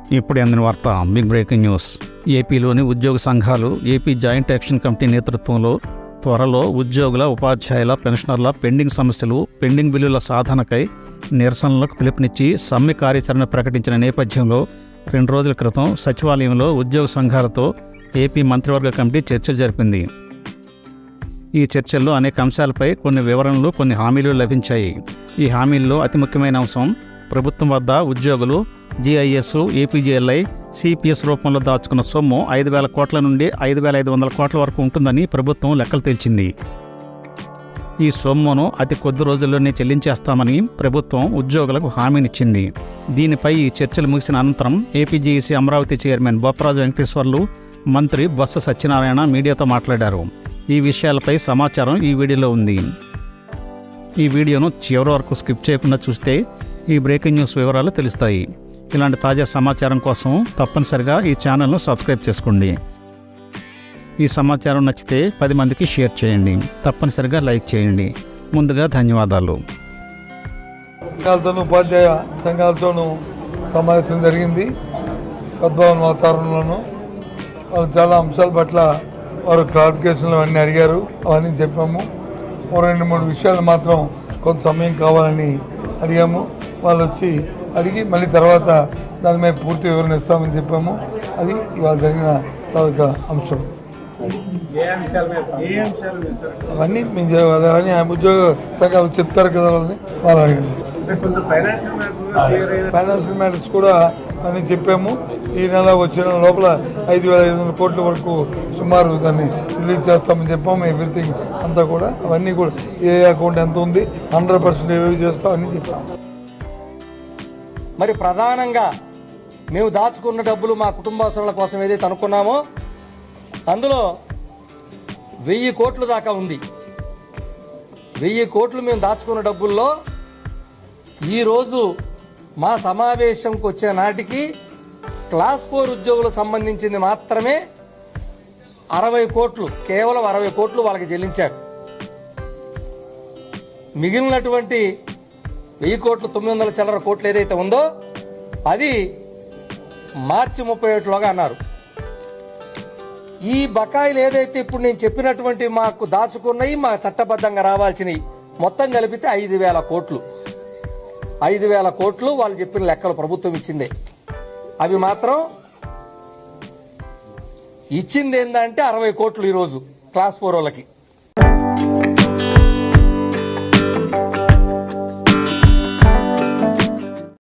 ఇప్పుడు అందిన వార్త బిగ్ బ్రేకింగ్ న్యూస్. ఏపీలోని ఉద్యోగ సంఘాలు ఏపీ జాయింట్ యాక్షన్ కమిటీ నేతృత్వంలో త్వరలో ఉద్యోగుల, ఉపాధ్యాయుల, పెన్షనర్ల పెండింగ్ సమస్యలు, పెండింగ్ బిల్లుల సాధనకై నిరసనలకు పిలుపునిచ్చి సమ్మె కార్యాచరణ ప్రకటించిన నేపథ్యంలో 2 రోజుల క్రితం సచివాలయంలో ఉద్యోగ సంఘాలతో ఏపీ మంత్రివర్గ కమిటీ చర్చలు జరిపింది. ఈ చర్చల్లో అనేక అంశాలపై కొన్ని వివరణలు, కొన్ని హామీలు లభించాయి. ఈ హామీల్లో అతి ముఖ్యమైన అంశం ప్రభుత్వం వద్ద ఉద్యోగులు GIS, APGLI, CPS రూపంలో దాచుకున్న సొమ్ము 5,000 కోట్ల నుండి 5,500 కోట్ల వరకు ఉంటుందని ప్రభుత్వం లెక్కలు తేల్చింది. ఈ సొమ్మును అతి కొద్ది రోజుల్లోనే చెల్లించేస్తామని ప్రభుత్వం ఉద్యోగులకు హామీనిచ్చింది. దీనిపై ఈ చర్చలు ముగిసిన అనంతరం APJEC అమరావతి చైర్మన్ బొప్పరాజు వెంకటేశ్వర్లు, మంత్రి బొత్స సత్యనారాయణ మీడియాతో మాట్లాడారు. ఈ విషయాలపై సమాచారం ఈ వీడియోలో ఉంది. ఈ వీడియోను చివరి వరకు స్కిప్ చేయకుండా చూస్తే ఈ బ్రేకింగ్ న్యూస్ వివరాలు తెలుస్తాయి. ఇలాంటి తాజా సమాచారం కోసం తప్పనిసరిగా ఈ ఛానల్ను సబ్స్క్రైబ్ చేసుకోండి. ఈ సమాచారం నచ్చితే 10 మందికి షేర్ చేయండి. తప్పనిసరిగా లైక్ చేయండి. ముందుగా ధన్యవాదాలు. ఉపాధ్యాయ సంఘాలతోనూ సమావేశం జరిగింది. సద్భావన వాతావరణంలోనూ వాళ్ళు చాలా అంశాల పట్ల వారు క్లారిఫికేషన్లు అవన్నీ అడిగారు. అవన్నీ చెప్పాము. 2-3 విషయాలు మాత్రం కొంత సమయం కావాలని అడిగాము. వాళ్ళు వచ్చి అడిగి మళ్ళీ తర్వాత దాని మీద పూర్తి వివరణ ఇస్తామని చెప్పాము. అది ఇవాళ జరిగిన తాలూకా అంశం. అవన్నీ మేము ఉద్యోగ సంఘాలు చెప్తారు కదా, వాళ్ళు అడిగింది. ఫైనాన్షియల్ మ్యాటర్స్ కూడా అని చెప్పాము. ఈ నెల వచ్చే నెల లోపల 5,500 కోట్ల వరకు సుమారు దాన్ని రిలీజ్ చేస్తామని చెప్పాము. ఎవ్రీథింగ్ అంతా కూడా అవన్నీ కూడా ఏ అకౌంట్ ఎంత ఉంది, 100% ఏవేవి చేస్తాం అని చెప్పాము. మరి ప్రధానంగా మేము దాచుకున్న డబ్బులు మా కుటుంబావసరాల కోసం ఏదైతే అనుకున్నామో అందులో 1,000 కోట్ల దాకా ఉంది. 1,000 కోట్లు మేము దాచుకున్న డబ్బుల్లో ఈరోజు మా సమావేశంకి వచ్చే నాటికి క్లాస్ 4 ఉద్యోగులకు సంబంధించింది మాత్రమే 60 కోట్లు, కేవలం 60 కోట్లు వాళ్ళకి చెల్లించారు. మిగిలినటువంటి 1,000 కోట్లు, 900 చిల్లర కోట్లు ఏదైతే ఉందో అది మార్చి 31లోగా అన్నారు. ఈ బకాయిలు ఏదైతే ఇప్పుడు నేను చెప్పినటువంటి మాకు దాచుకున్నవి, మా చట్టబద్ధంగా రావాల్సినవి మొత్తం కలిపితే 5,000 కోట్లు. 5,000 కోట్లు వాళ్ళు చెప్పిన లెక్కలు ప్రభుత్వం ఇచ్చిందే. అవి మాత్రం ఇచ్చింది ఏంటంటే 60 కోట్లు ఈరోజు క్లాస్ 4 వాళ్ళకి.